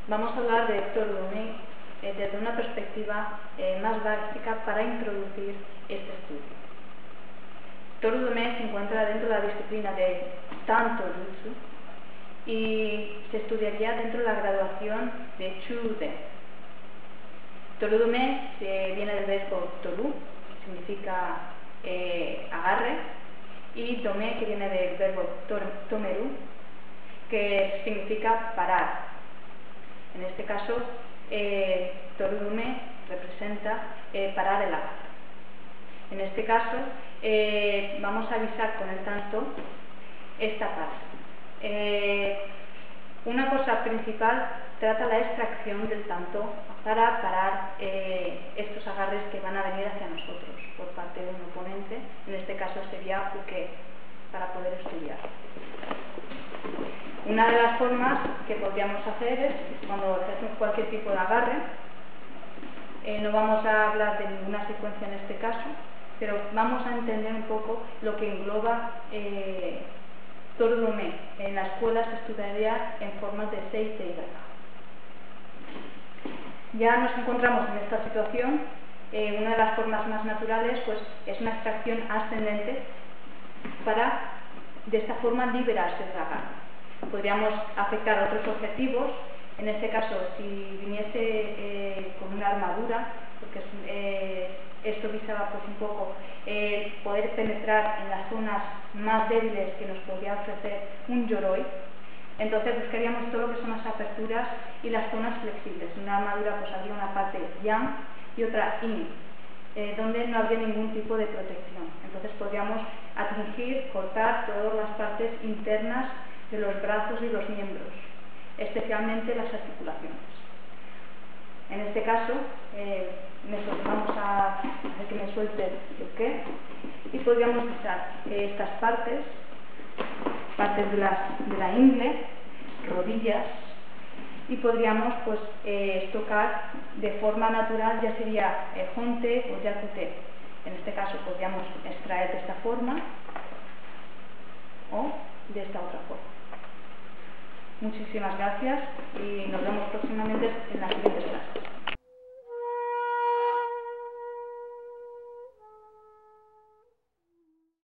vamos a hablar de Torudume desde una perspectiva más básica para introducir este estudio. Torudume se encuentra dentro de la disciplina de Tanto Jutsu y se estudiaría dentro de la graduación de Chuuden. Torudume viene del verbo toru, que significa agarre, y dome, que viene del verbo tomeru, que significa parar. En este caso, Torudume representa parar el agarre. En este caso, vamos a avisar con el tanto esta parte. Una cosa principal trata la extracción del tanto para parar estos agarres que van a venir hacia nosotros por parte de un oponente. En este caso sería uke, para poder estudiar. Una de las formas que podríamos hacer es, cuando ejercemos cualquier tipo de agarre, no vamos a hablar de ninguna secuencia en este caso, pero vamos a entender un poco lo que engloba Torudume. En la escuela se estudiaría en formas de seite y gata. Ya nos encontramos en esta situación. Una de las formas más naturales pues, es una extracción ascendente para, de esta forma, liberarse del agarre. Podríamos afectar otros objetivos. En este caso, si viniese con una armadura, porque esto visaba pues un poco poder penetrar en las zonas más débiles que nos podría ofrecer un yoroi, entonces buscaríamos todo lo que son las aperturas y las zonas flexibles. En una armadura pues habría una parte yang y otra yin, donde no habría ningún tipo de protección. Entonces podríamos atingir, cortar todas las partes internas de los brazos y los miembros, especialmente las articulaciones. En este caso, vamos a hacer que me suelte el uke y podríamos usar estas partes de la ingle, rodillas, y podríamos pues tocar de forma natural, ya sería honte o yakute. En este caso podríamos extraer de esta forma o de esta otra forma. Muchísimas gracias y nos vemos próximamente en las siguientes clases.